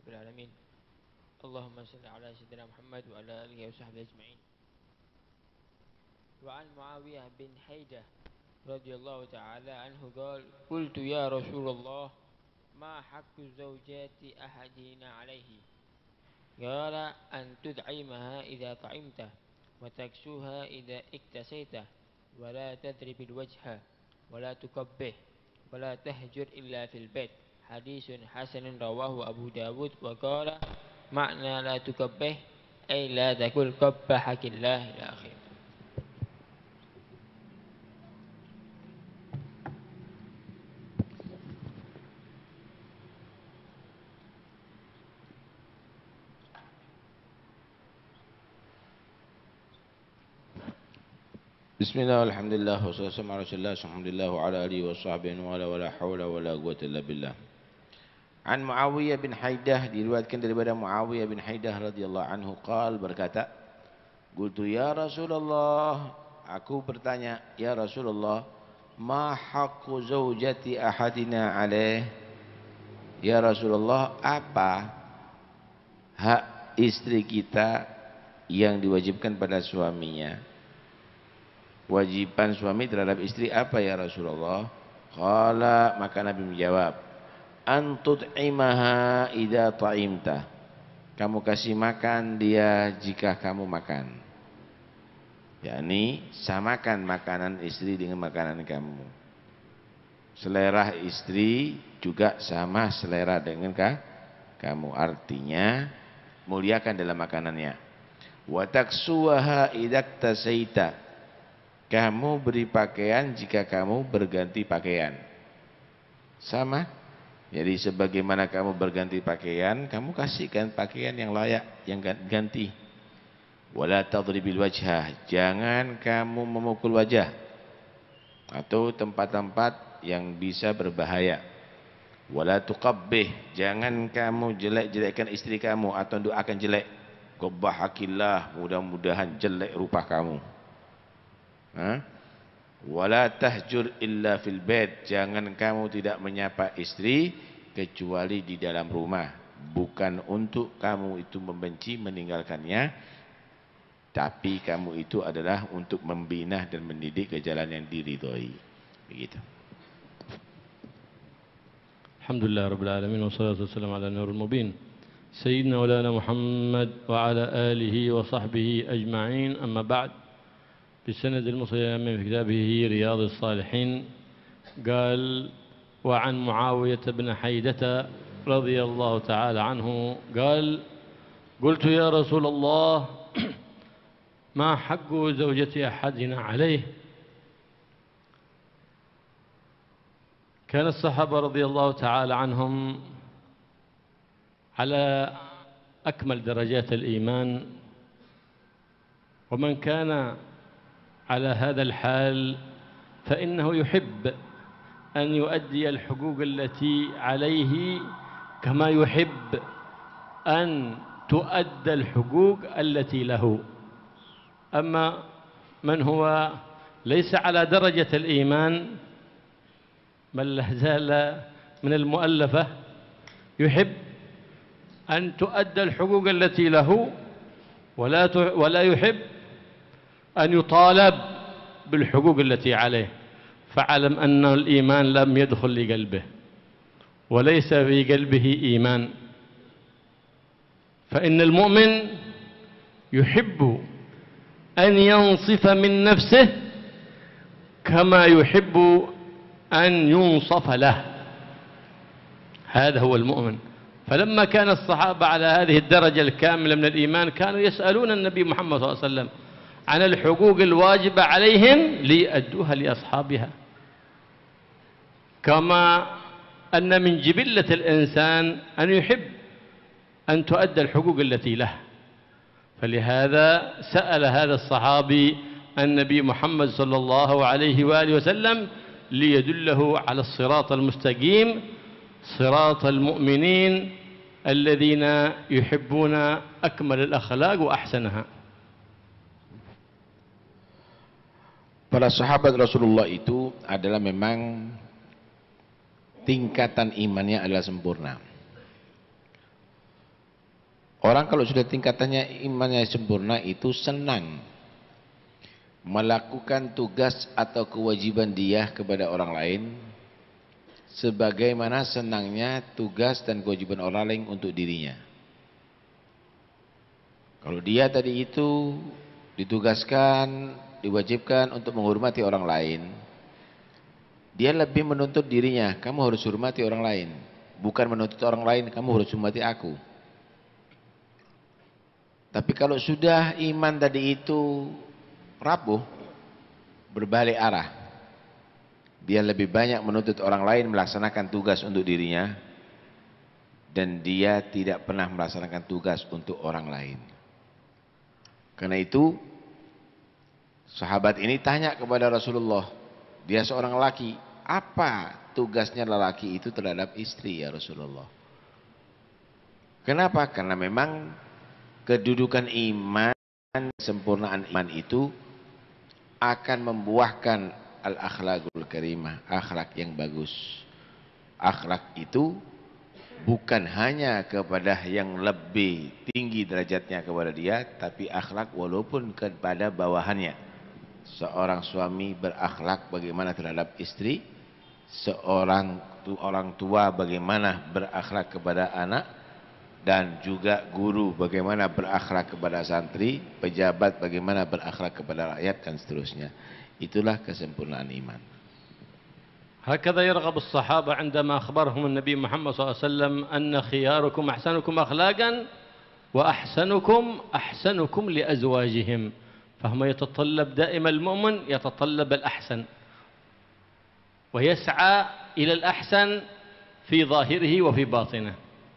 العالمين. اللهم صل على سيدنا محمد وعلى آله وصحبه أجمعين. وعن معاوية بن حيدة رضي الله تعالى عنه قال: قلت يا رسول الله ما حق زوجات أحدنا عليه؟ قال: أن تدعمها إذا طعمته وتكسوها إذا اكتسيته ولا تضرب الوجه ولا تقبه ولا تهجر إلا في البيت. حديث حسن رواه أبو داود. وقال معنى لا تقبه أي لا تقل قبحك الله إلى آخره. Bismillah, alhamdulillah, wassalatu ala rasulillah, alhamdulillah, wa ala alihi wa sahbihi wa la hawla wa la quwwata illa billah. An Muawiyah bin Haidah, diriwayatkan daripada Muawiyah bin Haidah radhiyallahu anhu qal, berkata, qultu ya Rasulullah, aku bertanya, ya Rasulullah, ma haqqu zaujati ahadina alaih? Ya Rasulullah, apa hak istri kita yang diwajibkan pada suaminya? Wajiban suami terhadap istri apa ya Rasulullah? Qala, maka Nabi menjawab, antut'imaha idza ta'imta. Kamu kasih makan dia jika kamu makan. Yakni samakan makanan istri dengan makanan kamu. Selera istri juga sama selera dengan kamu. Artinya muliakan dalam makanannya. Wa taksuha idza tasaita. Kamu beri pakaian jika kamu berganti pakaian. Sama. Jadi sebagaimana kamu berganti pakaian, kamu kasihkan pakaian yang layak, yang ganti. Wala tadribil wajhah. Jangan kamu memukul wajah atau tempat-tempat yang bisa berbahaya. Wala tuqabbih. Jangan kamu jelek-jelekkan istri kamu atau doakan jelek. Qabbahakillah, mudah-mudahan jelek rupa kamu. Wala tahjur illa fil bait. Jangan kamu tidak menyapa istri kecuali di dalam rumah. Bukan untuk kamu itu membenci meninggalkannya, tapi kamu itu adalah untuk membina dan mendidik ke jalan yang diridhoi. Begitu. Alhamdulillah rabbil alamin wassalatu wassalamu ala nuril mubin sayyidina wa lana Muhammad wa ala alihi wa sahbihi ajma'in. Amma ba'd. بالسند المصري من كتابه رياض الصالحين قال: وعن معاوية بن حيدة رضي الله تعالى عنه قال: قلت يا رسول الله ما حق زوجة أحدنا عليه؟ كان الصحابة رضي الله تعالى عنهم على أكمل درجات الإيمان، ومن كان على هذا الحال فإنه يحب أن يؤدي الحقوق التي عليه كما يحب أن تؤدى الحقوق التي له. أما من هو ليس على درجة الإيمان بل لا زال من المؤلفة يحب أن تؤدى الحقوق التي له ولا يحب أن يطالب بالحقوق التي عليه، فاعلم أن الإيمان لم يدخل لقلبه وليس في قلبه إيمان. فإن المؤمن يحب أن ينصف من نفسه كما يحب أن ينصف له. هذا هو المؤمن. فلما كان الصحابة على هذه الدرجة الكاملة من الإيمان كانوا يسألون النبي محمد صلى الله عليه وسلم عن الحقوق الواجبة عليهم ليؤدوها لأصحابها، كما أن من جبلة الإنسان أن يحب أن تؤدى الحقوق التي له. فلهذا سأل هذا الصحابي النبي محمد صلى الله عليه وآله وسلم ليدله على الصراط المستقيم، صراط المؤمنين الذين يحبون أكمل الأخلاق وأحسنها. Para sahabat Rasulullah itu adalah memang tingkatan imannya adalah sempurna. Orang kalau sudah tingkatannya imannya sempurna itu senang melakukan tugas atau kewajiban dia kepada orang lain sebagaimana senangnya tugas dan kewajiban orang lain untuk dirinya. Kalau dia tadi itu ditugaskan, diwajibkan untuk menghormati orang lain, dia lebih menuntut dirinya, kamu harus hormati orang lain, bukan menuntut orang lain, kamu harus hormati aku. Tapi kalau sudah iman tadi itu rapuh, berbalik arah, dia lebih banyak menuntut orang lain melaksanakan tugas untuk dirinya, dan dia tidak pernah melaksanakan tugas untuk orang lain. Karena itu sahabat ini tanya kepada Rasulullah, dia seorang laki, apa tugasnya lelaki itu terhadap istri ya Rasulullah? Kenapa? Karena memang kedudukan iman, kesempurnaan iman itu akan membuahkan al-akhlaqul karimah, akhlak yang bagus. Akhlak itu bukan hanya kepada yang lebih tinggi derajatnya kepada dia, tapi akhlak walaupun kepada bawahannya. Seorang suami berakhlak bagaimana terhadap istri, seorang orang tua bagaimana berakhlak kepada anak, dan juga guru bagaimana berakhlak kepada santri, pejabat bagaimana berakhlak kepada rakyat, dan seterusnya. Itulah kesempurnaan iman. هكذا يرغب الصحابة عندما أخبرهم النبي محمد صلى الله عليه وسلم أن خياركم أحسنكم أخلاقا وأحسنكم أحسنكم لأزواجهم. فهم يتطلب دائما المؤمن يتطلب الأحسن ويسعى إلى الأحسن في ظاهره وفي باطنه.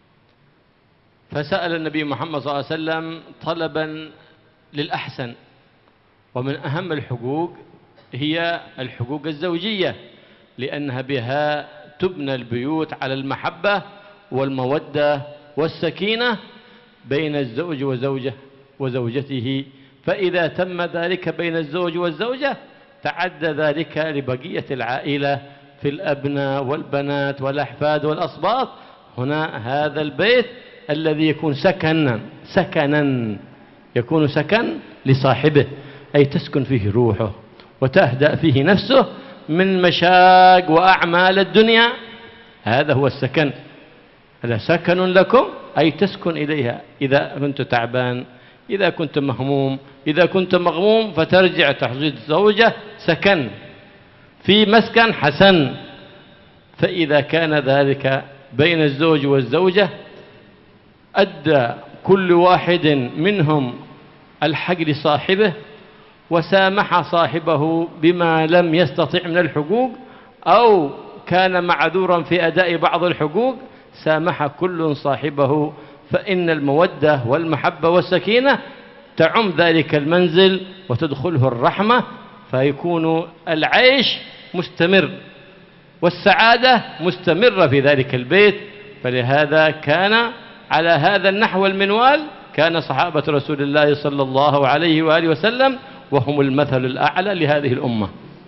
فسأل النبي محمد صلى الله عليه وسلم طلبا للأحسن، ومن أهم الحقوق هي الحقوق الزوجية، لأنها بها تبنى البيوت على المحبة والمودة والسكينة بين الزوج وزوجته. فإذا تم ذلك بين الزوج والزوجة تعدى ذلك لبقية العائلة في الأبناء والبنات والأحفاد والأصباط. هنا هذا البيت الذي يكون سكنا يكون سكن لصاحبه، أي تسكن فيه روحه وتهدأ فيه نفسه من مشاق وأعمال الدنيا. هذا هو السكن. هذا سكن لكم، أي تسكن إليها. إذا كنت تعبان، إذا كنت مهموم، إذا كنت مغموم، فترجع تحصيل الزوجة سكن في مسكن حسن. فإذا كان ذلك بين الزوج والزوجة أدى كل واحد منهم الحق لصاحبه وسامح صاحبه بما لم يستطع من الحقوق، أو كان معذورا في أداء بعض الحقوق، سامح كل صاحبه. فإن المودة والمحبة والسكينة تعم ذلك المنزل وتدخله الرحمة، فيكون العيش مستمر والسعادة مستمرة في ذلك البيت. فلهذا كان على هذا النحو المنوال كان صحابة رسول الله صلى الله عليه وآله وسلم وهم المثل الأعلى لهذه الأمة.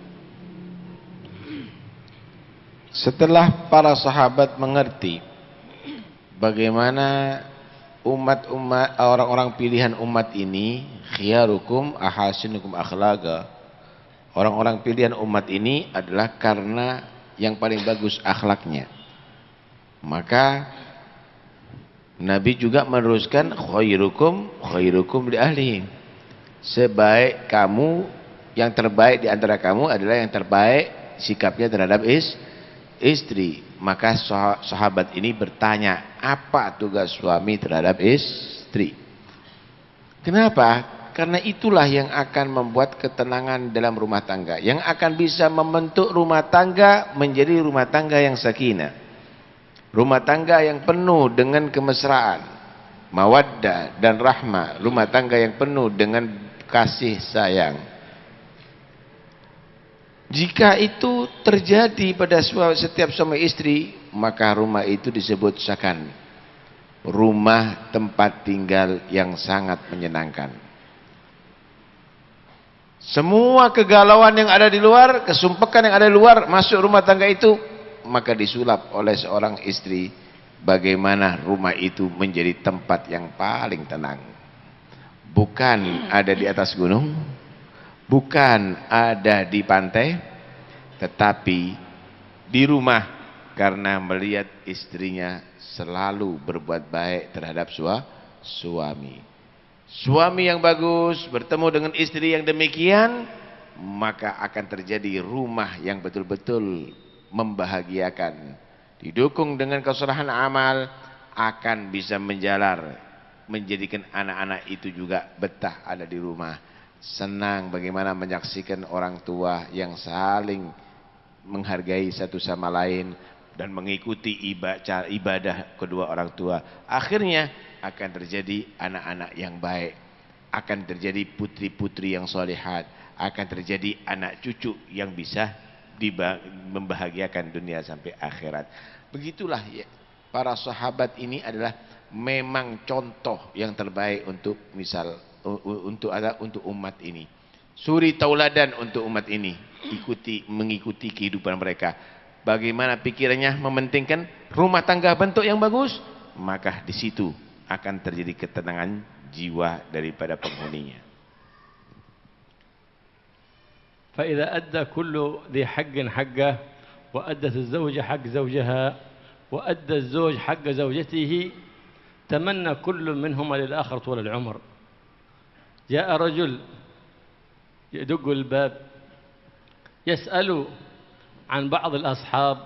Setelah para sahabat mengerti bagaimana orang-orang pilihan umat ini, khiyarukum ahasinukum akhlaqa, orang-orang pilihan umat ini adalah karena yang paling bagus akhlaknya, maka Nabi juga meneruskan khairukum li ahlihi. Sebaik kamu, yang terbaik di antara kamu adalah yang terbaik sikapnya terhadap istri. Maka sahabat ini bertanya, apa tugas suami terhadap istri? Kenapa? Karena itulah yang akan membuat ketenangan dalam rumah tangga, yang akan bisa membentuk rumah tangga menjadi rumah tangga yang sakinah, rumah tangga yang penuh dengan kemesraan, mawaddah dan rahmah, rumah tangga yang penuh dengan kasih sayang. Jika itu terjadi pada setiap suami istri, maka rumah itu disebut sakan, rumah tempat tinggal yang sangat menyenangkan. Semua kegalauan yang ada di luar, kesumpekan yang ada di luar, masuk rumah tangga itu, maka disulap oleh seorang istri bagaimana rumah itu menjadi tempat yang paling tenang. Bukan ada di atas gunung, bukan ada di pantai, tetapi di rumah, karena melihat istrinya selalu berbuat baik terhadap suami. Suami yang bagus bertemu dengan istri yang demikian, maka akan terjadi rumah yang betul-betul membahagiakan. Didukung dengan kesalahan amal, akan bisa menjalar, menjadikan anak-anak itu juga betah ada di rumah. Senang bagaimana menyaksikan orang tua yang saling menghargai satu sama lain dan mengikuti ibadah kedua orang tua. Akhirnya akan terjadi anak-anak yang baik, akan terjadi putri-putri yang solehat, akan terjadi anak cucu yang bisa membahagiakan dunia sampai akhirat. Begitulah ya, para sahabat ini adalah memang contoh yang terbaik untuk untuk umat ini. Suri tauladan untuk umat ini, mengikuti kehidupan mereka. Bagaimana pikirannya mementingkan rumah tangga bentuk yang bagus, maka di situ akan terjadi ketenangan jiwa daripada penghuninya. فإذا أدى كل ذي حق حقه وأدت الزوجة حق زوجها وأدى الزوج حق زوجته تمنى كل منهما للآخر طول العمر. جاء رجل يدق الباب يسأل عن بعض الأصحاب،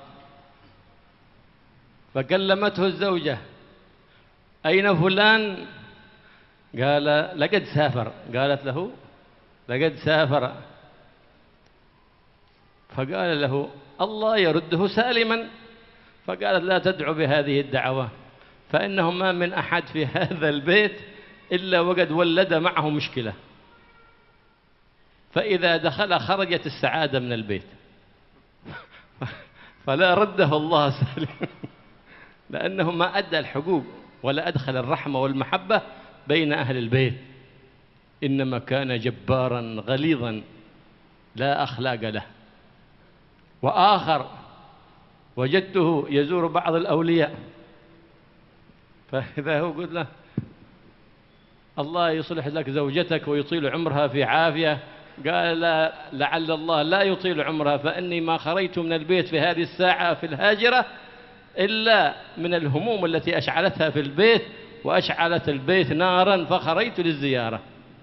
فكلمته الزوجة: أين فلان؟ قال: لقد سافر. قالت له: لقد سافر. فقال له: الله يرده سالما. فقالت: لا تدعو بهذه الدعوة، فإنه ما من أحد في هذا البيت إلا وقد ولد معه مشكلة، فإذا دخل خرجت السعادة من البيت. فلا رده الله سالما، لأنه ما أدى الحقوق ولا أدخل الرحمة والمحبة بين أهل البيت، إنما كان جبارا غليظا لا أخلاق له. وآخر وجدته يزور بعض الأولياء، فإذا هو قلت له: الله يصلح لك زوجتك ويطيل عمرها في عافية. قال: لا، لعل الله لا يطيل عمرها، فإني ما خرجت من البيت في هذه الساعة في الهاجرة إلا من الهموم التي أشعلتها في البيت، وأشعلت البيت نارا فخرجت للزيارة.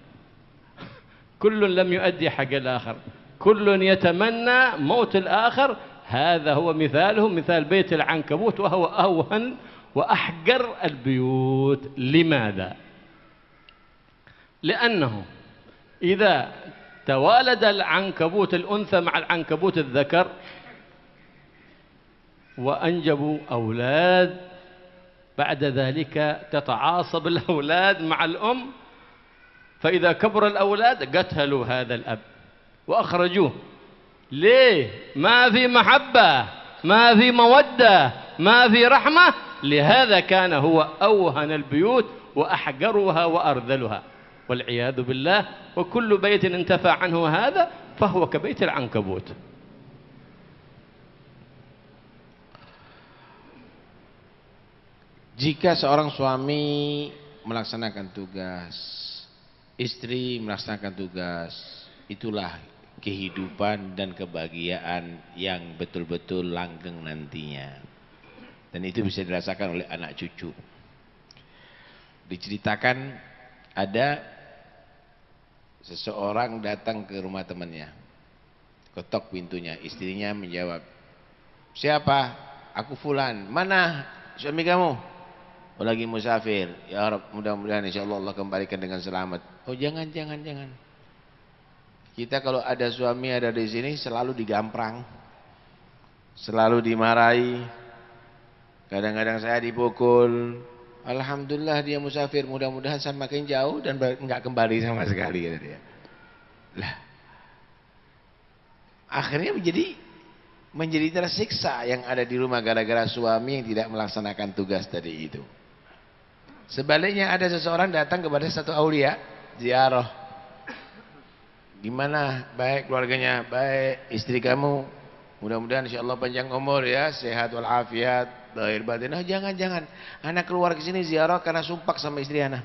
كل لم يؤدي حق الآخر، كل يتمنى موت الآخر. هذا هو مثاله، مثال بيت العنكبوت، وهو أوهن وأحقر البيوت. لماذا؟ لأنه إذا توالد العنكبوت الأنثى مع العنكبوت الذكر وأنجبوا أولاد، بعد ذلك تتعاصب الأولاد مع الأم، فإذا كبر الأولاد قتلوا هذا الأب وأخرجوه. ليه؟ ما في محبة، ما في مودة، ما في رحمة. لهذا كان هو أوهن البيوت وأحقرها وأرذلها والعياذ بالله. وكل بيت انتفى عنه هذا فهو كبيت العنكبوت. Jika seorang suami melaksanakan tugas, istri melaksanakan tugas, itulah kehidupan dan kebahagiaan yang betul-betul langgeng nantinya. Dan itu bisa dirasakan oleh anak cucu. Diceritakan ada seseorang datang ke rumah temannya, ketok pintunya, istrinya menjawab, "Siapa?" "Aku fulan." "Mana suami kamu?" "Oh, lagi musafir." "Ya Rabb, mudah-mudahan insyaallah Allah kembalikan dengan selamat." "Oh, jangan. Kita kalau ada suami ada di sini selalu digamprang, selalu dimarahi. Kadang-kadang saya dipukul. Alhamdulillah dia musafir, mudah-mudahan semakin jauh dan enggak kembali sama sekali," kata dia. Lah, akhirnya menjadi tersiksa yang ada di rumah gara-gara suami yang tidak melaksanakan tugas tadi itu. Sebaliknya ada seseorang datang kepada satu aulia, ziarah. "Gimana? Baik keluarganya?" "Baik. Istri kamu mudah-mudahan insyaallah panjang umur ya, sehat walafiat, Lahir batin. Oh, jangan. Anak keluar ke sini ziarah karena sumpah sama istri anak.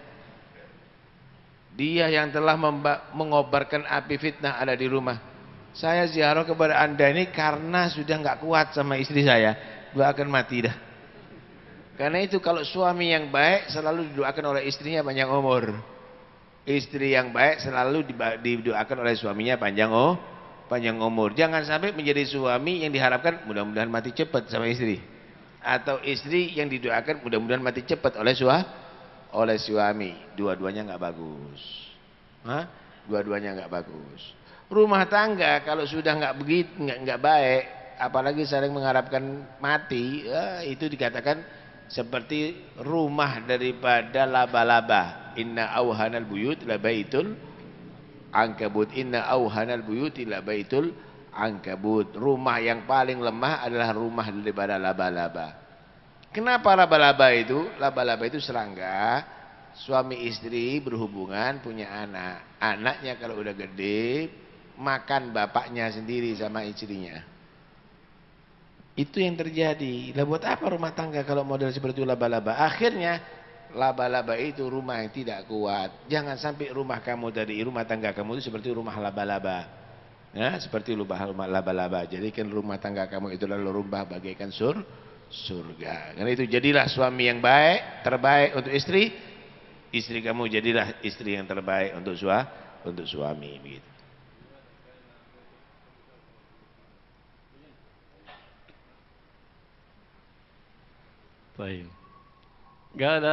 Dia yang telah mengobarkan api fitnah ada di rumah. Saya ziarah kepada Anda ini karena sudah nggak kuat sama istri saya. Doakan mati dah. Karena itu kalau suami yang baik selalu didoakan oleh istrinya panjang umur. Istri yang baik selalu didoakan oleh suaminya panjang umur. Jangan sampai menjadi suami yang diharapkan mudah-mudahan mati cepat sama istri. Atau istri yang didoakan mudah-mudahan mati cepat oleh suami. Dua-duanya nggak bagus. Dua-duanya nggak bagus. Rumah tangga kalau sudah nggak begitu, nggak baik, apalagi saling mengharapkan mati, itu dikatakan seperti rumah daripada laba-laba. Inna auhanal buyut la baitul ankabut. Inna auhanal buyut la baitul ankabut. Rumah yang paling lemah adalah rumah daripada laba-laba. Kenapa laba-laba itu? Laba-laba itu serangga. Suami istri berhubungan punya anak. Anaknya kalau udah gede makan bapaknya sendiri sama istrinya. Itu yang terjadi. Lah buat apa rumah tangga kalau model seperti itu laba-laba? Akhirnya laba-laba itu rumah yang tidak kuat. Jangan sampai rumah tangga kamu itu seperti rumah laba-laba. Ya, seperti rumah laba-laba. Jadikan rumah tangga kamu itu lalu rumah bagaikan surga. Karena itu jadilah suami yang baik, terbaik untuk istri. Istri kamu jadilah istri yang terbaik untuk suami begitu. طيب قال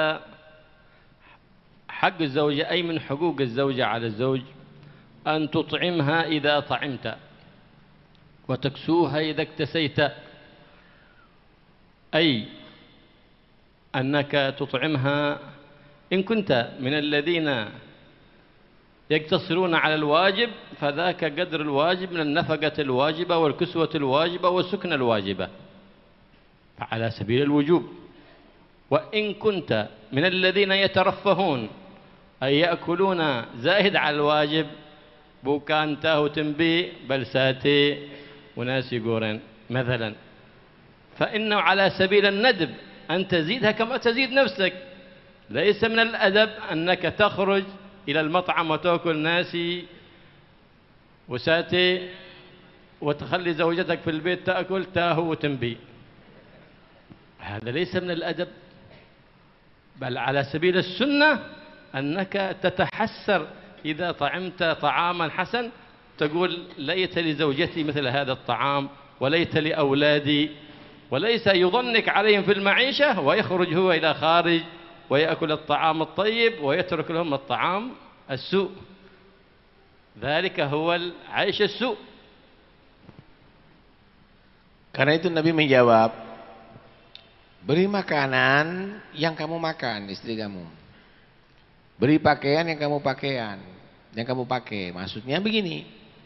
حق الزوجة أي من حقوق الزوجة على الزوج أن تطعمها إذا طعمت وتكسوها إذا اكتسيت، أي أنك تطعمها إن كنت من الذين يقتصرون على الواجب فذاك قدر الواجب من النفقة الواجبة والكسوة الواجبة والسكنة الواجبة على سبيل الوجوب. وإن كنت من الذين يترفهون أي يأكلون زائد على الواجب bukan tahu tembi bal sate وناس يقولون مثلا فإنه على سبيل الندب أن تزيدها كما تزيد نفسك. ليس من الأدب أنك تخرج إلى المطعم وتأكل ناسي وساتي وتخلي زوجتك في البيت تأكل تاهو وتنبي. هذا ليس من الأدب، بل على سبيل السنة أنك تتحسر إذا طعمت طعاما حسن تقول ليت لزوجتي مثل هذا الطعام وليت لأولادي، وليس يضنك عليهم في المعيشة ويخرج هو إلى خارج ويأكل الطعام الطيب ويترك لهم الطعام السوء. ذلك هو العيش السوء. Karena itu Nabi menjawab, beri makanan yang kamu makan istri kamu. Beri pakaian yang kamu pakai. Maksudnya begini.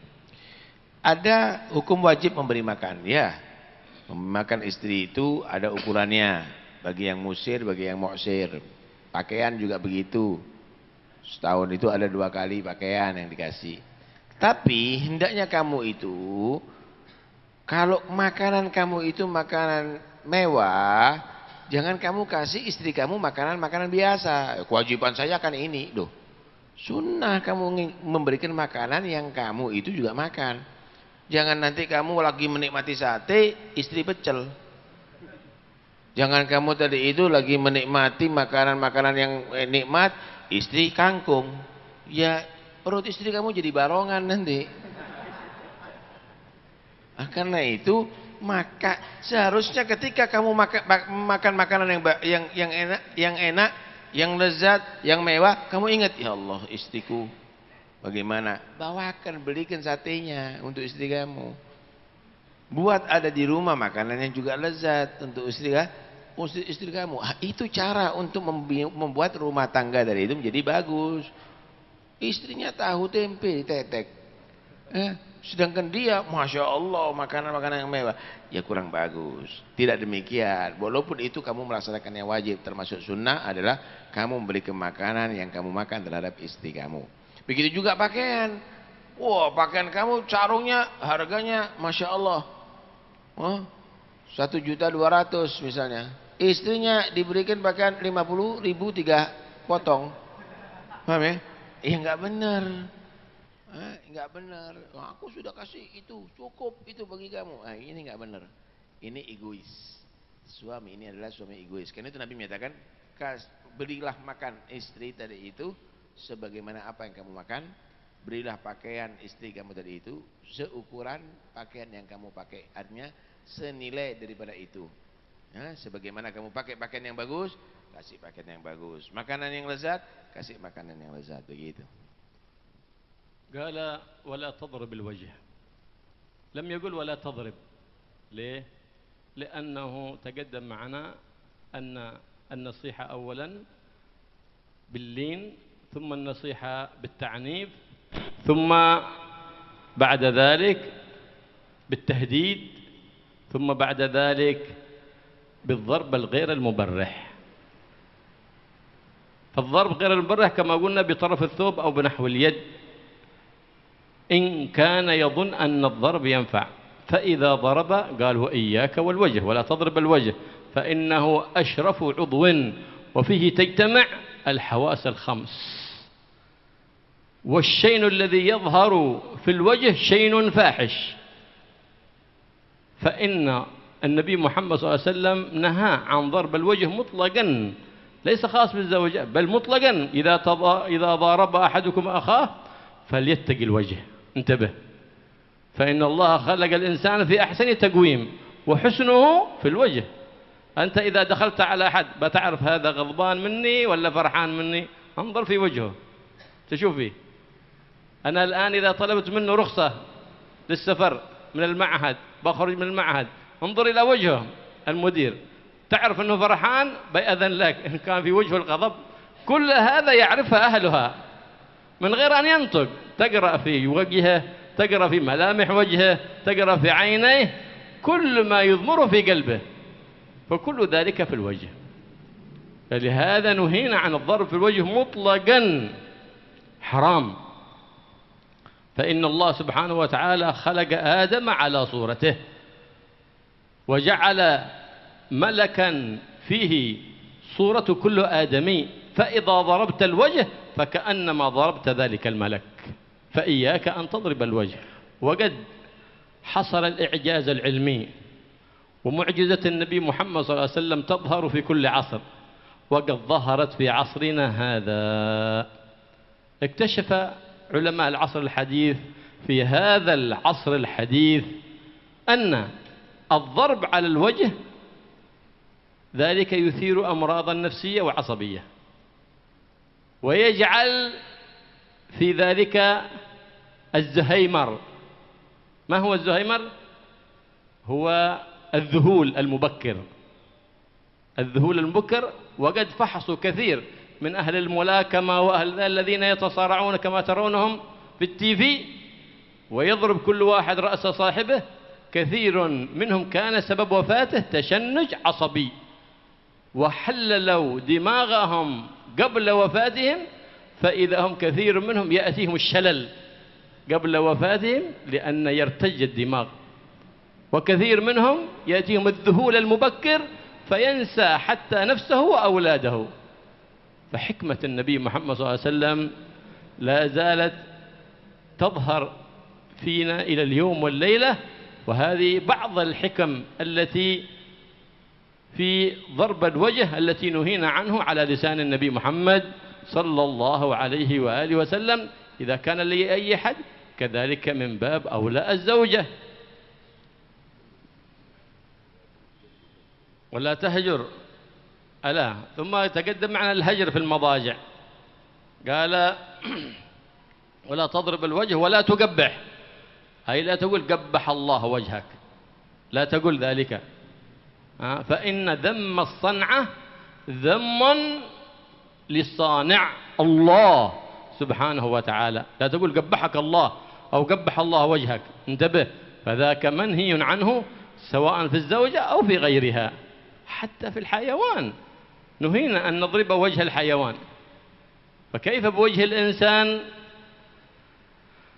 Ada hukum wajib memberi makan, ya. Memakan istri itu ada ukurannya. Bagi yang musir, bagi yang mu'sir. Pakaian juga begitu. Setahun itu ada 2 kali pakaian yang dikasih. Tapi hendaknya kamu itu, kalau makanan kamu itu makanan mewah, jangan kamu kasih istri kamu makanan-makanan biasa. Kewajiban saya kan ini, loh. Sunnah kamu memberikan makanan yang kamu itu juga makan. Jangan nanti kamu lagi menikmati sate, istri pecel. Jangan kamu tadi itu lagi menikmati makanan-makanan yang nikmat, istri kangkung. Ya perut istri kamu jadi barongan nanti. Karena itu maka seharusnya ketika kamu makan makanan yang enak, yang lezat, yang mewah, kamu ingat, ya Allah istriku bagaimana? Bawakan, belikan satenya untuk istri kamu. Buat ada di rumah makanan yang juga lezat untuk istri kamu. Itu cara untuk membuat rumah tangga dari itu menjadi bagus. Istrinya tahu tempe tetek. Sedangkan dia, Masya Allah, makanan-makanan yang mewah. Ya kurang bagus. Tidak demikian. Walaupun itu kamu melaksanakan yang wajib. Termasuk sunnah adalah kamu memberikan makanan yang kamu makan terhadap istri kamu. Begitu juga pakaian. Wah, pakaian kamu sarungnya harganya Masya Allah. 1.200.000 misalnya. Istrinya diberikan pakaian 50.000 3 potong. Paham ya? Enggak benar. Enggak benar. Aku sudah kasih itu, cukup itu bagi kamu. Ini enggak benar. Ini egois. Suami ini adalah suami egois. Karena itu Nabi menyatakan, berilah makan istri tadi itu sebagaimana apa yang kamu makan. Berilah pakaian istri kamu tadi itu seukuran pakaian yang kamu pakai. Artinya senilai daripada itu. Sebagaimana kamu pakai pakaian yang bagus, kasih pakaian yang bagus. Makanan yang lezat, kasih makanan yang lezat. Begitu. قال ولا تضرب الوجه. لم يقل ولا تضرب. ليه؟ لأنه تقدم معنا أن النصيحة أولا باللين، ثم النصيحة بالتعنيف، ثم بعد ذلك بالتهديد، ثم بعد ذلك بالضرب الغير المبرح. فالضرب غير المبرح كما قلنا بطرف الثوب أو بنحو اليد إن كان يظن أن الضرب ينفع. فإذا ضرب قال وإياك والوجه ولا تضرب الوجه فإنه أشرف عضو وفيه تجتمع الحواس الخمس، والشين الذي يظهر في الوجه شين فاحش. فإن النبي محمد صلى الله عليه وسلم نهى عن ضرب الوجه مطلقا، ليس خاص بالزوجات بل مطلقا. إذا ضارب أحدكم أخاه فليتقي الوجه. انتبه، فإن الله خلق الإنسان في أحسن تقويم وحسنه في الوجه. أنت إذا دخلت على أحد بتعرف هذا غضبان مني ولا فرحان مني، انظر في وجهه تشوف فيه. أنا الآن إذا طلبت منه رخصة للسفر من المعهد، بخرج من المعهد، انظر إلى وجهه المدير، تعرف أنه فرحان بيأذن لك. إن كان في وجهه الغضب، كل هذا يعرفها أهلها من غير أن ينطق. تقرأ في وجهه، تقرأ في ملامح وجهه، تقرأ في عينيه، كل ما يضمر في قلبه، فكل ذلك في الوجه. فلهذا نهينا عن الضرب في الوجه مطلقا، حرام. فإن الله سبحانه وتعالى خلق آدم على صورته وجعل ملكا فيه صورة كل آدمي، فإذا ضربت الوجه فكأنما ضربت ذلك الملك. فإياك أن تضرب الوجه. وقد حصل الإعجاز العلمي ومعجزة النبي محمد صلى الله عليه وسلم تظهر في كل عصر، وقد ظهرت في عصرنا هذا. اكتشف علماء العصر الحديث في هذا العصر الحديث أن الضرب على الوجه ذلك يثير أمراضا نفسية وعصبية، ويجعل في ذلك الزهايمر. ما هو الزهايمر؟ هو الذهول المبكر. الذهول المبكر. وقد فحصوا كثير من أهل الملاكمة وأهل الذين يتصارعون كما ترونهم في التيفي ويضرب كل واحد رأس صاحبه، كثير منهم كان سبب وفاته تشنج عصبي، وحللوا دماغهم قبل وفاتهم فإذا هم كثير منهم يأتيهم الشلل قبل وفاتهم لأن يرتج الدماغ، وكثير منهم يأتيهم الذهول المبكر فينسى حتى نفسه وأولاده. فحكمة النبي محمد صلى الله عليه وسلم لا زالت تظهر فينا إلى اليوم والليلة، وهذه بعض الحكم التي في ضرب الوجه التي نهينا عنه على لسان النبي محمد صلى الله عليه وآله وسلم. إذا كان لي أي أحد كذلك من باب أولى الزوجة. ولا تهجر. ألا ثم تقدم معنا الهجر في المضاجع. قال ولا تضرب الوجه ولا تقبح، أي لا تقول قبح الله وجهك، لا تقول ذلك. فإن ذم الصنعة ذم للصانع الله سبحانه وتعالى. لا تقول قبحك الله أو قبح الله وجهك، انتبه، فذاك منهي عنه سواء في الزوجة أو في غيرها. حتى في الحيوان نهينا أن نضرب وجه الحيوان، فكيف بوجه الإنسان؟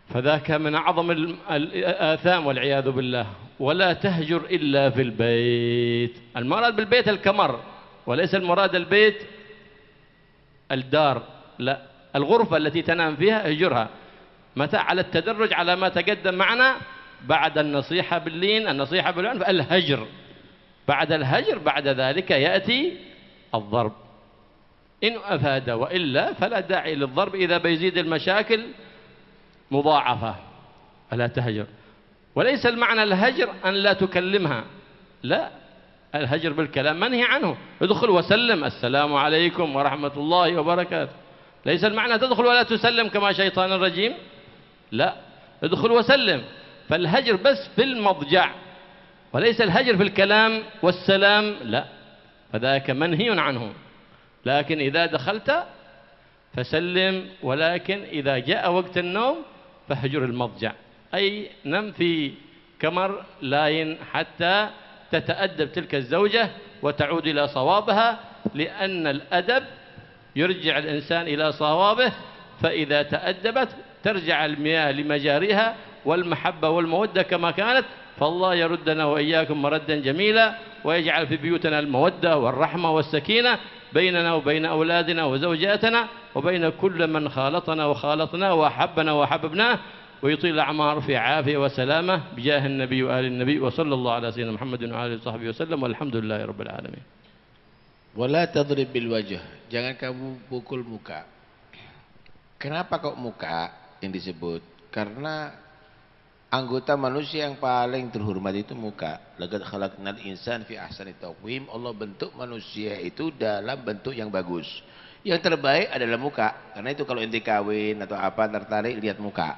فذاك من أعظم الآثام والعياذ بالله. ولا تهجر إلا في البيت. المراد بالبيت الكمر، وليس المراد البيت الدار، لا، الغرفة التي تنام فيها اهجرها. متى؟ على التدرج على ما تقدم معنا. بعد النصيحة باللين، النصيحة بالعنف، الهجر. بعد الهجر بعد ذلك يأتي الضرب إن أفاد، وإلا فلا داعي للضرب إذا بيزيد المشاكل مضاعفة. فلا تهجر. وليس المعنى الهجر أن لا تكلمها، لا، الهجر بالكلام منهي عنه. ادخل وسلم السلام عليكم ورحمة الله وبركاته. ليس المعنى تدخل ولا تسلم كما شيطان الرجيم، لا، ادخل وسلم. فالهجر بس في المضجع، وليس الهجر في الكلام والسلام، لا، فذاك منهي عنه. لكن إذا دخلت فسلم، ولكن إذا جاء وقت النوم فهجر المضجع، أي نم في كمر لاين حتى تتأدب تلك الزوجة وتعود إلى صوابها، لأن الأدب يرجع الإنسان إلى صوابه. فإذا تأدبت ترجع المياه لمجاريها، والمحبة والمودة كما كانت. فالله يردنا وإياكم مردا جميلا، ويجعل في بيوتنا المودة والرحمة والسكينة بيننا وبين أولادنا وزوجاتنا، وبين كل من خالطنا وخالطنا وأحبنا وحببناه، ويطيل الأعمار في عافية وسلامة بجاه النبي وآل النبي، وصلى الله على سيدنا محمد وآله وصحبه وسلم، والحمد لله رب العالمين. Wala tadrib bil wajah. Jangan kamu pukul muka. Kenapa kok muka yang disebut? Karena anggota manusia yang paling terhormat itu muka. Laqad khalaqnal insan fi ahsani taqwim. Allah bentuk manusia itu dalam bentuk yang bagus. Yang terbaik adalah muka. Karena itu kalau ente kawin atau apa tertarik, lihat muka.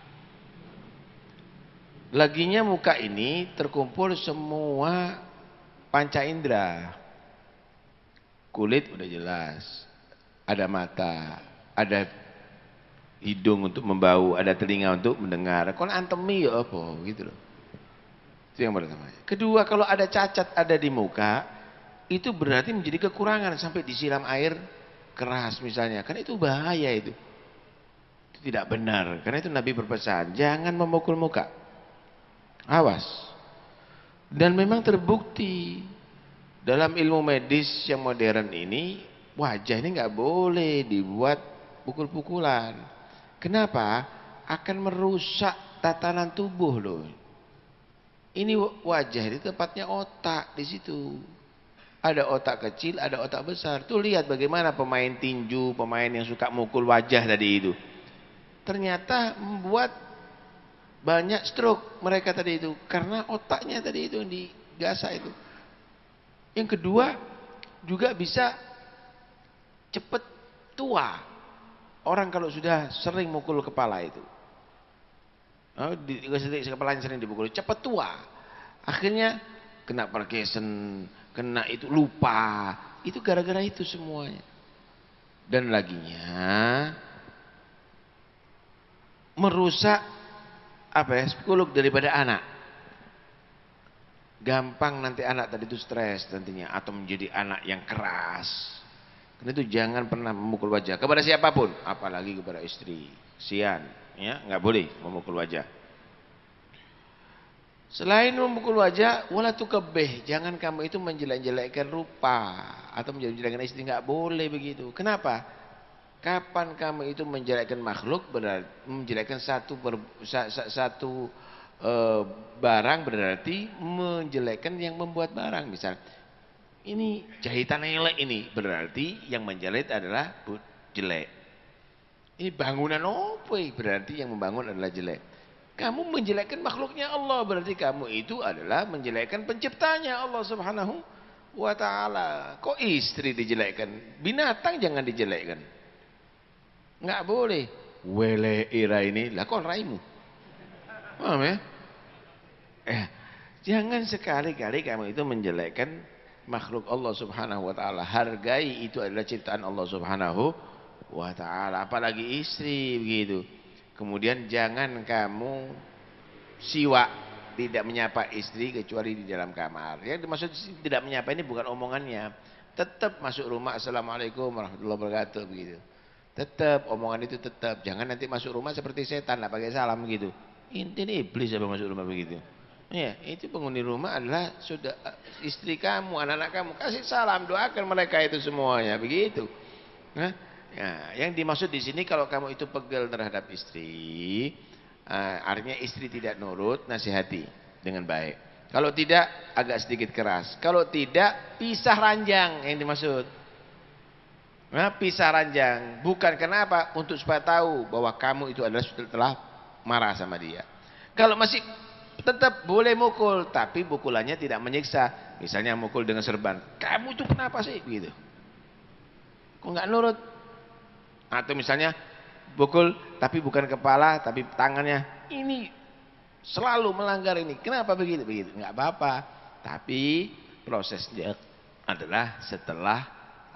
Laginya muka ini terkumpul semua panca indera. Kulit udah jelas, ada mata, ada hidung untuk membau, ada telinga untuk mendengar. Kalau antemi ya apa gitu loh. Itu yang pertama. Kedua, kalau ada cacat ada di muka, itu berarti menjadi kekurangan sampai disiram air keras misalnya. Kan itu bahaya itu. Itu tidak benar. Karena itu Nabi berpesan, jangan memukul muka. Awas. Dan memang terbukti dalam ilmu medis yang modern ini, wajah ini nggak boleh dibuat pukul-pukulan. Kenapa? Akan merusak tatanan tubuh loh. Ini wajah ini tempatnya otak di situ. Ada otak kecil, ada otak besar. Tuh lihat bagaimana pemain tinju, pemain yang suka mukul wajah tadi itu. Ternyata membuat banyak stroke mereka tadi itu. Karena otaknya tadi itu yang digasak itu. Yang kedua, juga bisa cepat tua. Orang kalau sudah sering mukul kepala itu. Kepalanya sering dipukul, cepat tua. Akhirnya kena Parkinson, kena itu lupa. Itu gara-gara itu semuanya. Dan laginya merusak psikolog daripada anak. Gampang nanti anak tadi itu stres nantinya, atau menjadi anak yang keras. Karena itu jangan pernah memukul wajah kepada siapapun, apalagi kepada istri. Sian, ya, nggak boleh memukul wajah. Selain memukul wajah, wala tukabih, jangan kamu itu menjelek-jelekkan rupa atau menjelek-jelekkan istri, nggak boleh begitu. Kenapa? Kapan kamu itu menjelekkan makhluk, berarti menjelekkan satu barang berarti menjelekkan yang membuat barang. Misal ini jahitan elek, ini berarti yang menjahit adalah jelek. Ini bangunan berarti yang membangun adalah jelek. Kamu menjelekkan makhluknya Allah, berarti kamu itu adalah menjelekkan penciptanya Allah Subhanahu wa ta'ala. Kok istri dijelekkan? Binatang jangan dijelekkan. Nggak boleh. Wele ira ini lah, kok raimu? Paham ya? Jangan sekali-kali kamu itu menjelekkan makhluk Allah Subhanahu wa ta'ala. Hargai, itu adalah ciptaan Allah Subhanahu wa ta'ala. Apalagi istri begitu. Kemudian jangan kamu siwak, tidak menyapa istri kecuali di dalam kamar. Yang dimaksud tidak menyapa ini bukan omongannya. Tetap masuk rumah, assalamualaikum warahmatullahi wabarakatuh begitu. Tetap omongan itu tetap. Jangan nanti masuk rumah seperti setan, nggak pakai salam gitu. Ini iblis apa masuk rumah begitu? Ya, itu penghuni rumah adalah sudah istri kamu, anak-anak kamu. Kasih salam, doakan mereka itu semuanya, begitu. Nah, ya, yang dimaksud di sini kalau kamu itu pegel terhadap istri, artinya istri tidak nurut, nasihati dengan baik. Kalau tidak, agak sedikit keras. Kalau tidak, pisah ranjang yang dimaksud. Nah, pisah ranjang. Bukan kenapa? Untuk supaya tahu bahwa kamu itu adalah sudah telah marah sama dia. Kalau masih tetap boleh mukul, tapi pukulannya tidak menyiksa. Misalnya mukul dengan serban. Kamu itu kenapa sih? Gitu. Kok nggak nurut? Atau misalnya pukul, tapi bukan kepala, tapi tangannya. Ini selalu melanggar ini. Kenapa begitu? Begitu. Nggak apa-apa. Tapi prosesnya adalah setelah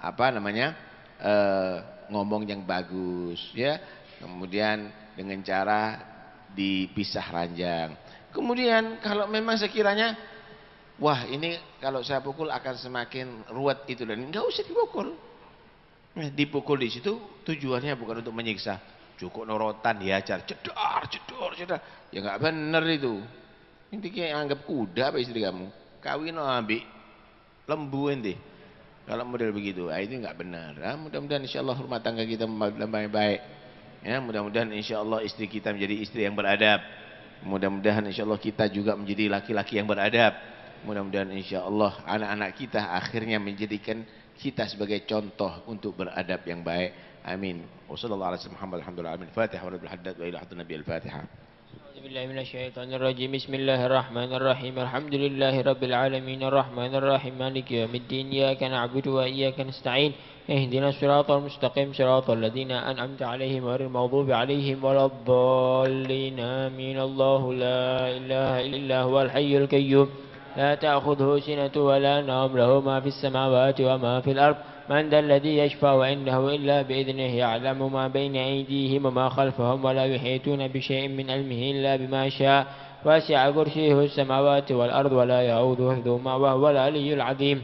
ngomong yang bagus, ya. Kemudian dengan cara dipisah ranjang. Kemudian kalau memang sekiranya, wah ini kalau saya pukul akan semakin ruwet itu dan nggak usah dipukul. Dipukul di situ tujuannya bukan untuk menyiksa. Cukup norotan diajar, cedar. Ya nggak bener itu. Ini kayak anggap kuda apa istri kamu? Kawin ambil lembu ente. Kalau model begitu, itu nggak benar. Mudah-mudahan insya Allah rumah tangga kita baik-baik. Ya, mudah-mudahan insya Allah istri kita menjadi istri yang beradab. Mudah-mudahan insya Allah kita juga menjadi laki-laki yang beradab. Mudah-mudahan insya Allah anak-anak kita akhirnya menjadikan kita sebagai contoh untuk beradab yang baik. Amin. Wassalamualaikum warahmatullahi wabarakatuh. Fatihah wa haddad wa ila hadratin Nabi al-Fatihah. بالله من الشيطان الرجيم بسم الله الرحمن الرحيم الحمد لله رب العالمين الرحمن الرحيم مالك يوم الدين إياك نعبد وإياك نستعين اهدنا الصراط المستقيم صراط الذين أنعمت عليهم غير المغضوب عليهم ولا الضالين آمين الله لا إله إلا هو الحي القيوم لا تأخذه سنة ولا نوم له ما في السماوات وما في الأرض من ذا الذي يشفع عنده إلا بإذنه يعلم ما بين أيديهم وما خلفهم ولا يحيطون بشيء من علمه إلا بما شاء وسع كرسيه السماوات والأرض ولا يعوده حفظهما وهو العلي العظيم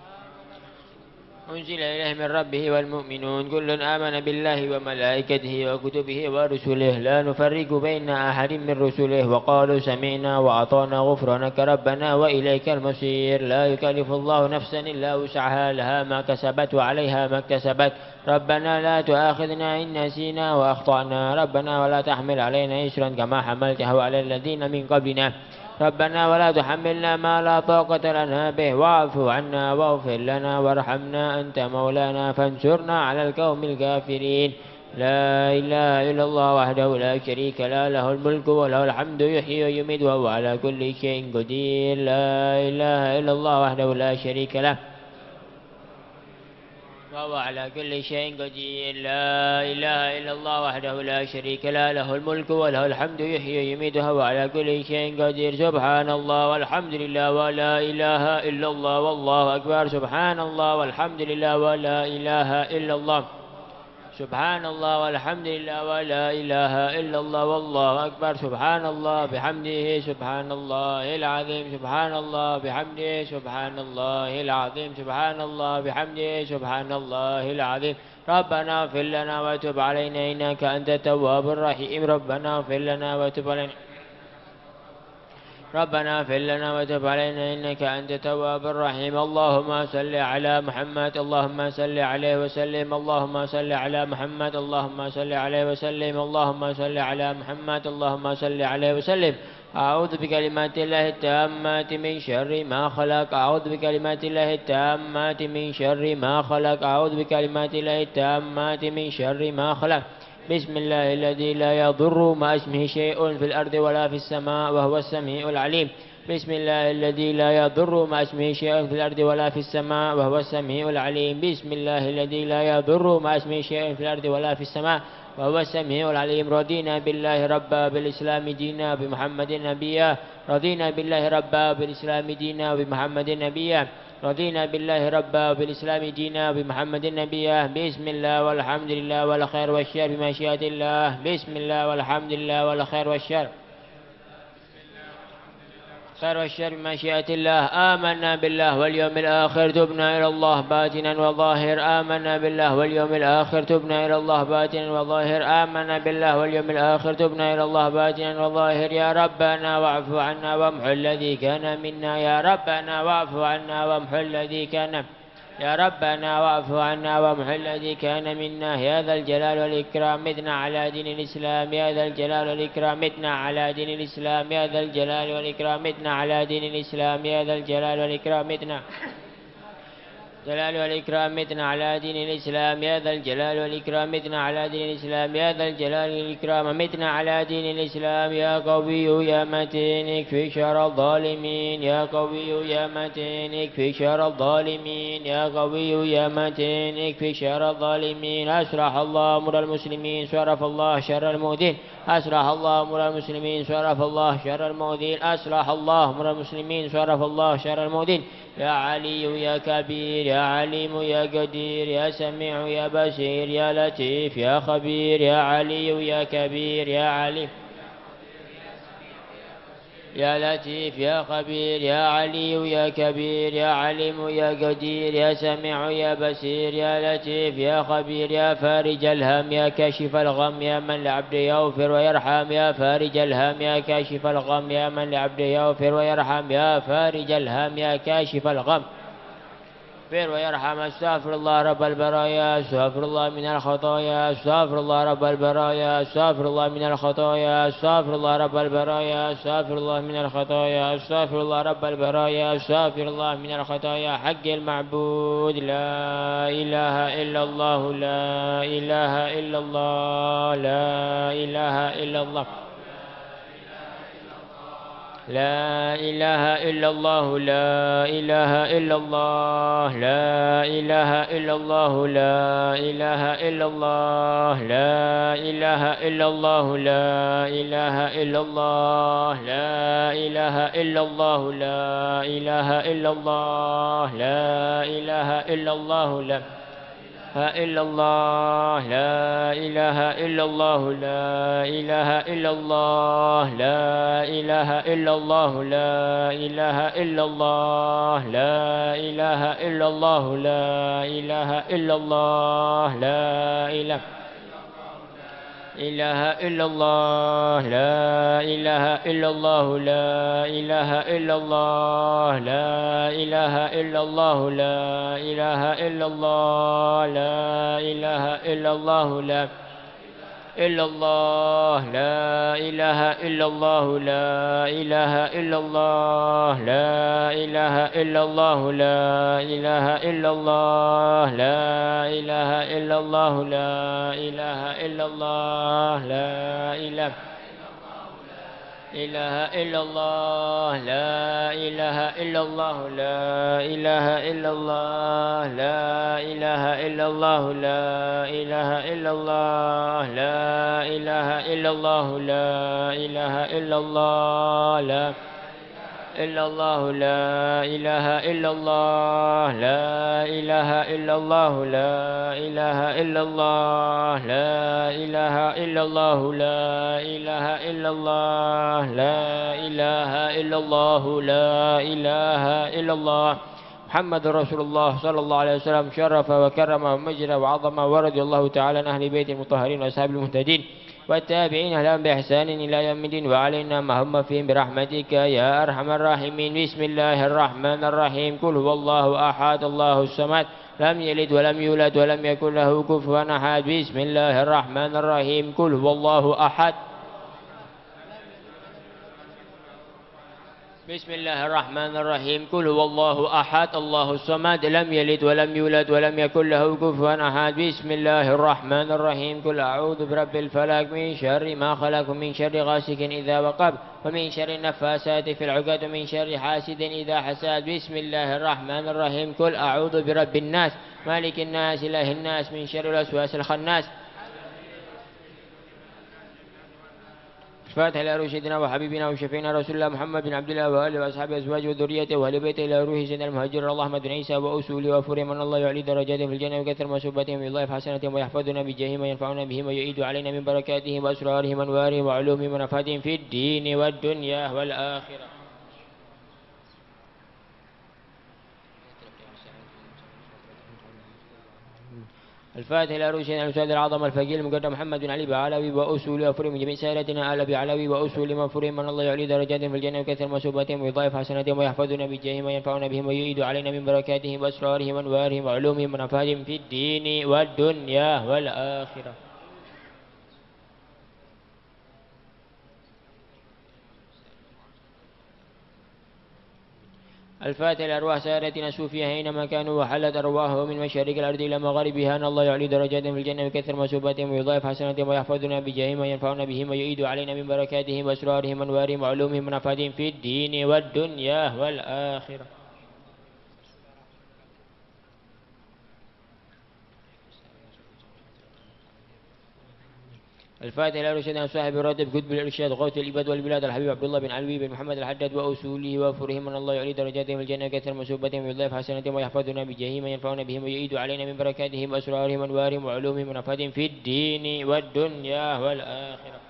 أنزل إليه من ربه والمؤمنون كل آمن بالله وملائكته وكتبه ورسله لا نفرق بين أحد من رسله وقالوا سمعنا وأطعنا غفرانك ربنا وإليك المصير لا يكلف الله نفسا إلا وسعها لها ما كسبت وعليها ما اكتسبت ربنا لا تؤاخذنا إن نسينا وأخطأنا ربنا ولا تحمل علينا إسرا كما حملته على الذين من قبلنا ربنا ولا تحملنا ما لا طاقة لنا به واعف عنا واغفر لنا وارحمنا أنت مولانا فانصرنا على القوم الكافرين لا إله إلا الله وحده لا شريك له الملك وله الحمد يحيي ويميت وهو على كل شيء قدير لا إله إلا الله وحده لا شريك له وهو على كل شيء قدير لا إله إلا الله وحده لا شريك له الملك وله الحمد يحيي ويميت وهو على كل شيء قدير سبحان الله والحمد لله ولا إله إلا الله والله أكبر سبحان الله والحمد لله ولا إله إلا الله سبحان الله والحمد لله ولا إله إلا الله والله أكبر سبحان الله بحمده سبحان الله العظيم سبحان الله بحمده سبحان الله العظيم سبحان الله بحمده سبحان الله العظيم ربنا اغفر لنا وتب علينا إنك أنت التواب الرحيم ربنا اغفر لنا وتب علينا ربنا اغفر لنا وتب علينا إنك أنت التواب الرحيم اللهم صل على محمد اللهم صل عليه وسلم اللهم صل على محمد اللهم صل عليه وسلم اللهم صل على محمد اللهم صل عليه وسلم أعوذ بكلمات الله التامات من شر ما خلق أعوذ بكلمات الله التامات من شر ما خلق أعوذ بكلمات الله التامات من شر ما خلق بسم الله الذي لا يضر مع اسمه شيء في الأرض ولا في السماء وهو السميع العليم بسم الله الذي لا يضر مع اسمه شيء في الأرض ولا في السماء وهو السميع العليم بسم الله الذي لا يضر مع اسمه شيء في الأرض ولا في السماء وهو السميع العليم رضينا بالله ربا بالإسلام دينا بمحمد نبيا رضينا بالله ربا بالإسلام دينا بمحمد نبيا رضينا بالله ربا وبالإسلام دينا بمحمد نبيا بسم الله والحمد لله والخير والشر بمشيئة الله بسم الله والحمد لله والخير والشر خير والشر بمشيئة الله. آمنا بالله واليوم الآخر تبنا إلى الله باطنا وظاهر. آمنا بالله واليوم الآخر تبنا إلى الله باطنا وظاهر. آمنا بالله واليوم الآخر تبنا إلى الله باطنا وظاهر. يا ربنا واعف عنا وامحو الذي كان منا. يا ربنا واعف عنا وامحو الذي كان. يا ربنا واعف عنا وامحو الذي كان منا. يا ذا الجلال والإكرام متنا على دين الإسلام. يا ذا الجلال والإكرام متنا على دين الإسلام. يا ذا الجلال والإكرام متنا على دين الإسلام. يا ذا الجلال والإكرام متنا الجلال والإكرام متنا على دين الإسلام. يا ذا الجلال والإكرام متنا على دين الإسلام. يا ذا الجلال والإكرام متنا على دين الإسلام. يا قوي يا متين اكفي شر الظالمين. يا قوي يا متين اكفي شر الظالمين. يا قوي يا متين اكفي شر الظالمين. أصلح الله أمر المسلمين صرف الله شر المؤذين. أصلح الله أمر المسلمين صرف الله شر المؤذين. أصلح الله أمر المسلمين صرف الله شر المؤذين. يا علي يا كبير يا عليم يا قدير يا سميع يا بصير يا لطيف يا خبير. يا علي يا كبير يا عليم يا لطيف يا خبير. يا علي يا كبير يا عليم يا قدير يا سميع يا بصير يا لطيف يا خبير. يا فارج الهم يا كاشف الغم يا من لعبده يغفر ويرحم. يا فارج الهم يا كاشف الغم يا من لعبده يغفر ويرحم. يا فارج الهم يا كاشف الغم يغفر ويرحم. استغفر الله رب البرايا. استغفر الله من الخطايا. استغفر الله رب البرايا. استغفر الله من الخطايا. استغفر الله رب البرايا. استغفر الله من الخطايا. استغفر الله رب البرايا. استغفر الله من الخطايا. حق المعبود لا إله إلا الله. لا إله إلا الله. لا إله إلا الله. لا إله إلا الله. لا إله إلا الله. لا إله إلا الله. لا إله إلا الله. لا إله إلا الله. لا إله إلا الله. لا إله إلا الله. لا إله إلا الله. لا إله إلا الله. لا إلا الله. لا إله إلا الله. لا إله إلا الله. لا إله إلا الله. لا إله إلا الله. لا إله إلا الله. لا إله إلا الله. لا إله إله إلا الله. لا إله إلا الله. لا إله إلا الله. لا إله إلا الله. لا إله إلا الله. لا إله إلا الله. لا إلا الله. لا إله إلا الله. لا إله إلا الله. لا إله إلا الله. لا إله إلا الله. لا إله إلا الله. لا إله إلا الله. لا إله إله إلا الله. لا إله إلا الله. لا إله إلا الله. لا إله إلا الله. لا إله إلا الله. لا إله إلا الله. لا إله إلا الله. لا إلا الله. لا إله إلا الله. لا إله إلا الله. لا إله إلا الله. لا إله إلا الله. لا إله إلا الله. لا إله إلا الله. لا إله إلا الله. محمد رسول الله صلى الله عليه وسلم شرف وكرم ومجد وعظم ورضي الله تعالى عن أهل بيت المطهرين وأصحاب المهتدين والتابعين لهم بإحسان إلى يوم الدين وعلينا ما هم فيهم برحمتك يا أرحم الراحمين. بسم الله الرحمن الرحيم. قل هو الله أحد الله الصمد لم يلد ولم يولد ولم يكن له كفوا أحد. بسم الله الرحمن الرحيم. قل هو الله أحد. بسم الله الرحمن الرحيم. قل هو الله أحد الله الصمد لم يلد ولم يولد ولم يكن له كفوا أحد. بسم الله الرحمن الرحيم. قل أعوذ برب الفلق من شر ما خلق ومن شر غاسق إذا وقب ومن شر النفاثات في العقد ومن شر حاسد إذا حسد. بسم الله الرحمن الرحيم. قل أعوذ برب الناس مالك الناس إله الناس من شر الوسواس الخناس. فاتح إلى روح سيدنا وحبيبنا وشفينا رسول الله محمد بن عبد الله وآله وأصحابه وأزواجه وذريته وأهل بيته إلى روح سيدنا المهاجر الله أحمد بن عيسى وأصوله وفرهم من الله يعلي درجاتهم في الجنة وكثر مسوباتهم ويضاعف حسناتهم ويحفظنا بجاههم وينفعنا بهم ويعيد علينا من بركاتهم وأسرارهم وأنوارهم وعلومهم ونفاتهم في الدين والدنيا والآخرة. الفاتحة إلى رؤوسنا الأستاذ العظم الفقيه المقدم محمد بن علي بعلوي وأصول وفرهم من جميع سائرتنا آل أبي علوي وأصول من فرهم من الله يعلي درجاتهم في الجنة وكثر مسوباتهم ويضاعف حسناتهم ويحفظنا بجاههم وينفعنا بهم ويؤيد علينا من بركاتهم وأسرارهم وأنوارهم وعلومهم ونفعهم في الدين والدنيا والآخرة. الفاتحة لأرواح سادتنا الصوفية أينما كانوا وحلت أرواحهم من مشارق الأرض إلى مغاربها أن الله يعلي درجاتهم في الجنة ويكثر مسوباتهم ويضاعف حسناتهم ويحفظنا بجاههم وينفعنا بهم ويؤيد علينا من بركاتهم وأسرارهم وأنوارهم وعلومهم ونفعهم في الدين والدنيا والآخرة. الفاتحة إلى رشدنا صاحب الراتب كتب الإرشاد غوث العباد والبلاد الحبيب عبد الله بن علوي بن محمد الحداد وأصوله وفرهم من الله يعلي درجاتهم في الجنة ويكثر مسوباتهم ويضاعف حسناتهم ويحفظنا بجاههم وينفعنا بهم ويعيد علينا من بركاتهم وأسرارهم وأنوارهم وعلومهم ونفعهم في الدين والدنيا والآخرة.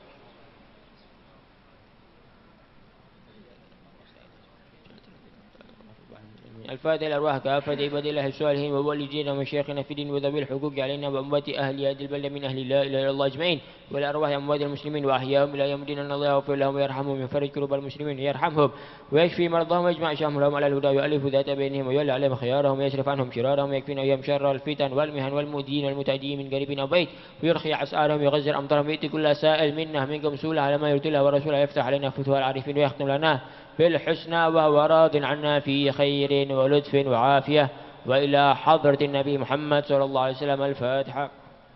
الفاتحة لأرواح كافة عباد الله الصالحين ووالدين ومشايخنا في الدين وذوي الحقوق علينا وأموات أهل هذه البلدة من أهل لا إله إلا الله أجمعين ولأرواح أموات المسلمين وأحياهم إلى يوم الدين أن الله يغفر لهم ويرحمهم ويفرج كروب المسلمين ويرحمهم ويشفي مرضاهم ويجمع شاملهم لهم على الهدى ويؤلف ذات بينهم ويولي عليهم خيارهم ويصرف عنهم شرارهم ويكفينا ويهم شر الفتن والمهن والمؤذين والمتعدين من قريب أو بعيد ويرخي أسعارهم ويغزر أمطارهم ويأتي كل سائل منا منكم سؤلا على ما يرتي الله ورسوله يفتح علينا فتوى العارفين ويختم لنا بالحسنى وهو راض عنا في خير ولطف وعافية وإلى حضرة النبي محمد صلى الله عليه وسلم. الفاتحة.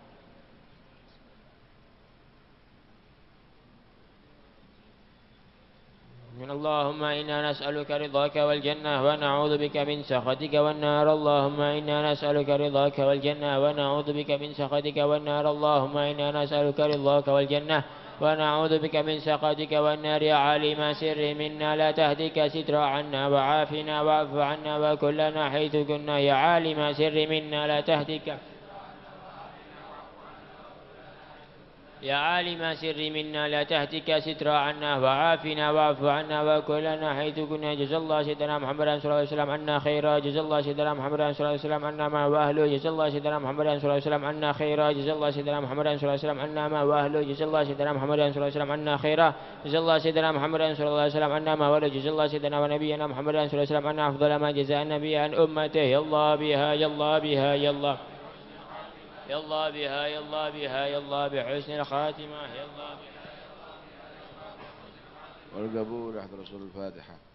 اللهم إنا نسألك رضاك والجنة ونعوذ بك من سخطك والنار. اللهم إنا نسألك رضاك والجنة ونعوذ بك من سخطك والنار. اللهم إنا نسألك رضاك والجنة ونعوذ بك من سخطك والنار. يا عالم سر منا لا تهدك ستر عنا وعافنا واعف عنا وكلنا حيث كنا. يا عالم سر منا لا تهدك يا عالم سر منا لا تهتك ستر عنا وعافنا واعف عنا وكلنا حيث كنا. جزا الله سيدنا محمد صلى الله عليه وسلم عنا خيرا. جزا الله سيدنا محمد صلى الله عليه وسلم عنا ما واهله. جزا الله سيدنا محمد صلى الله عليه وسلم عنا خيرا. جزا الله سيدنا محمد صلى الله عليه وسلم عنا ما واهله. جزا الله سيدنا محمد صلى الله عليه وسلم عنا خيرا. جزا الله سيدنا محمد صلى الله عليه وسلم عنا ما واهله. جزا الله سيدنا ونبينا محمد صلى الله عليه وسلم عنا أفضل ما جزاء النبي عن أمته. يا الله بها يا الله بها يا الله يا الله بها يا الله بها يا الله بحسن الخاتمة يا الله بها والقبول أحد رسول الفاتحة.